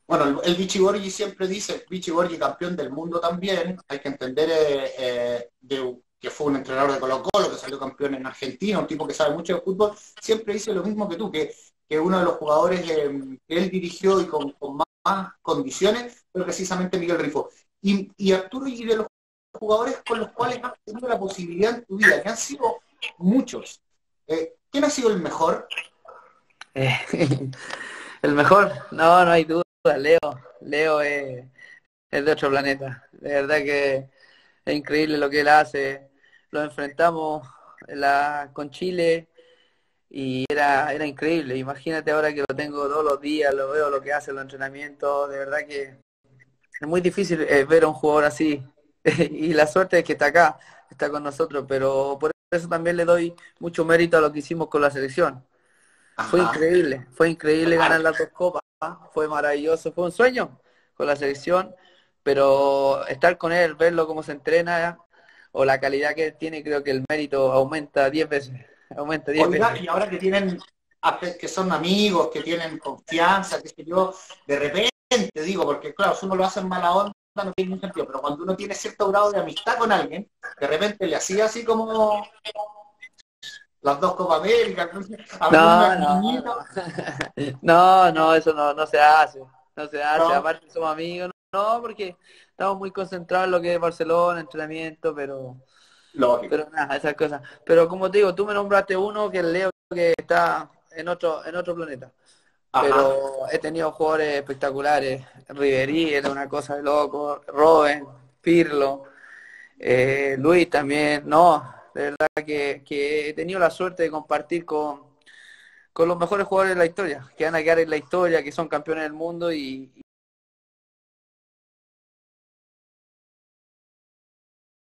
Bueno, el Vichy Borgi siempre dice, Vichy Borgi campeón del mundo también, hay que entender que fue un entrenador de Colo-Colo, que salió campeón en Argentina, un tipo que sabe mucho de fútbol, siempre dice lo mismo que tú, que uno de los jugadores que él dirigió y con más condiciones fue precisamente Miguel Rifo. Y Arturo, y de los jugadores con los cuales has tenido la posibilidad en tu vida, que han sido muchos, ¿quién ha sido el mejor? Eh, el mejor, no, no hay duda, Leo. Leo es de otro planeta. De verdad que es increíble lo que él hace. Lo enfrentamos con Chile y era increíble. Imagínate ahora que lo tengo todos los días, lo veo lo que hace en los entrenamientos. De verdad que es muy difícil ver a un jugador así. Y la suerte es que está acá, está con nosotros, pero por eso también le doy mucho mérito a lo que hicimos con la selección. Ajá, Fue increíble ganar claro. las dos copas, ¿ah? Fue maravilloso, fue un sueño con la selección, pero estar con él, verlo cómo se entrena o la calidad que tiene, creo que el mérito aumenta 10 veces, aumenta 10 Oiga, veces. y ahora que tienen, que son amigos, que tienen confianza, qué sé yo, de repente digo, porque claro, si uno lo hace en mala onda, no tiene ningún sentido, pero cuando uno tiene cierto grado de amistad con alguien, de repente le hacía así como las dos Copa América, algún No, no, niñito, no. No, no, eso no, no se hace. No se hace. no, Aparte somos amigos, no, porque estamos muy concentrados en lo que es Barcelona, entrenamiento, lógico. pero nada, esas cosas. Pero como te digo, tú me nombraste uno que es Leo, que está en otro planeta. Ajá. Pero he tenido jugadores espectaculares. Ribery era una cosa de loco, Robben, Pirlo, Luis también. No, de verdad que he tenido la suerte de compartir con los mejores jugadores de la historia, que van a quedar en la historia, que son campeones del mundo